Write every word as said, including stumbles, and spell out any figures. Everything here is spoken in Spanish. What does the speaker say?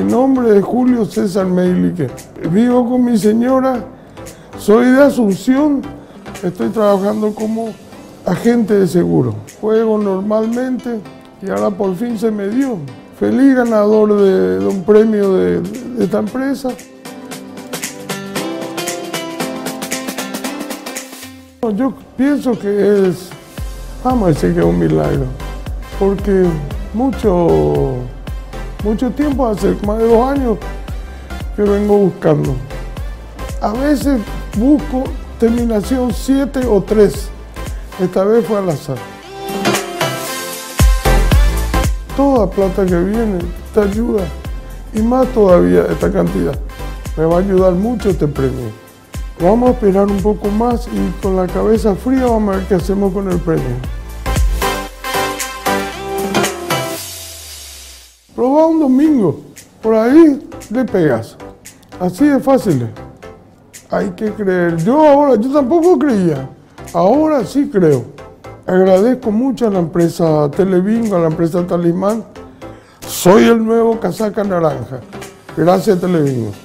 nombre es Julio César Meilique. Vivo con mi señora, soy de Asunción, estoy trabajando como agente de seguro. Juego normalmente y ahora por fin se me dio. Feliz ganador de, de un premio de, de esta empresa. Yo pienso que es, vamos a decir que es un milagro, porque mucho, mucho tiempo, hace más de dos años que vengo buscando. A veces busco terminación siete o tres, esta vez fue al azar. Toda plata que viene te ayuda, y más todavía esta cantidad. Me va a ayudar mucho este premio. Vamos a esperar un poco más y con la cabeza fría vamos a ver qué hacemos con el premio. Probá un domingo, por ahí le pegas. Así de fácil. Hay que creer. Yo ahora, yo tampoco creía, ahora sí creo. Agradezco mucho a la empresa Telebingo, a la empresa Talismán. Soy el nuevo casaca naranja. Gracias, Telebingo.